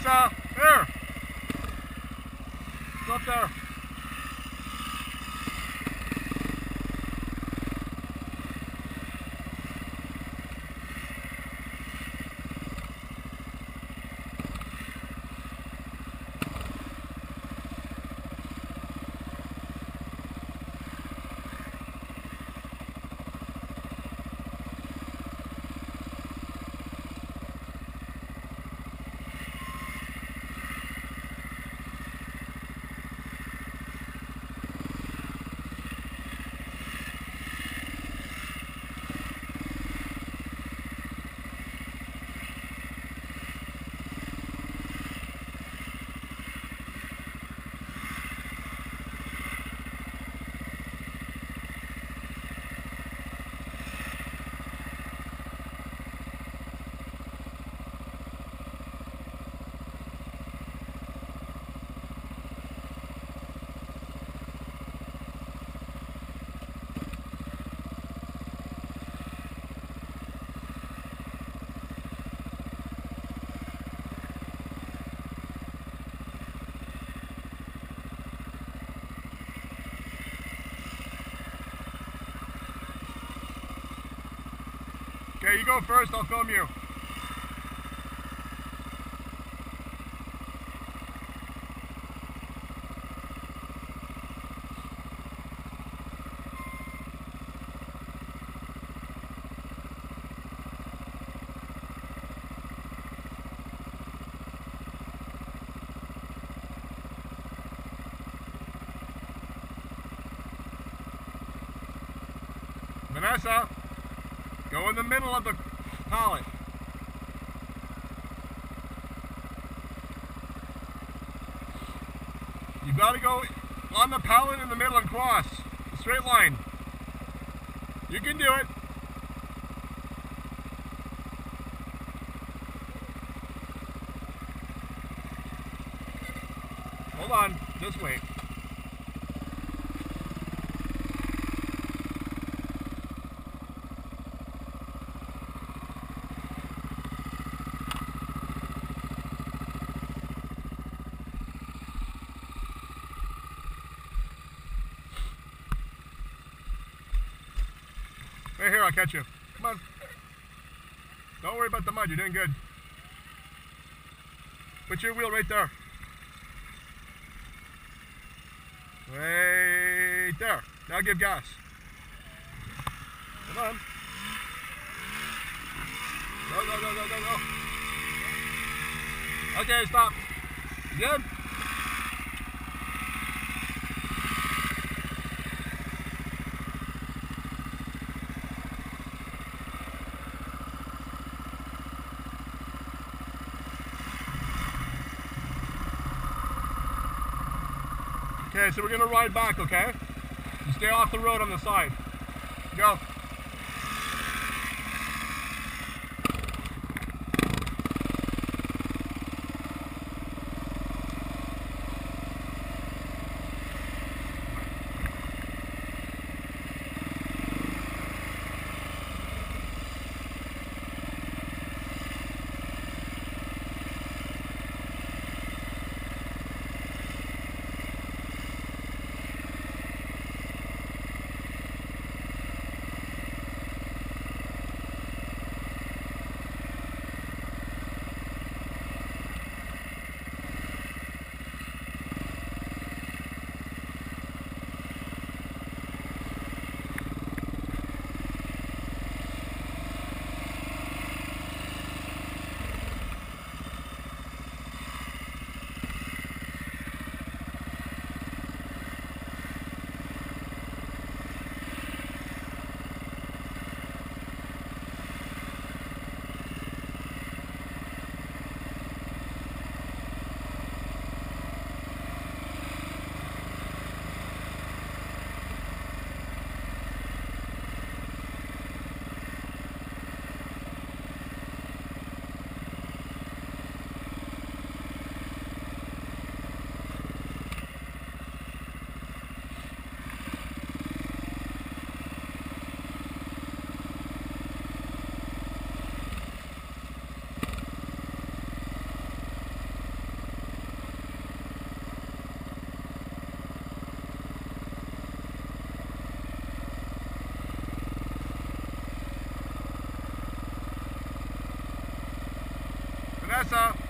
Vanessa, here. Go up there. Okay, you go first, I'll film you. Vanessa, go in the middle of the pallet. You gotta go on the pallet in the middle and cross. A straight line. You can do it. Hold on, this way. Right here, I'll catch you. Come on. Don't worry about the mud, you're doing good. Put your wheel right there. Right there. Now give gas. Come on. Go, go, go, go, go, go. Okay, stop. You good? Okay, so we're gonna ride back, okay? You stay off the road on the side. Go. Vanessa.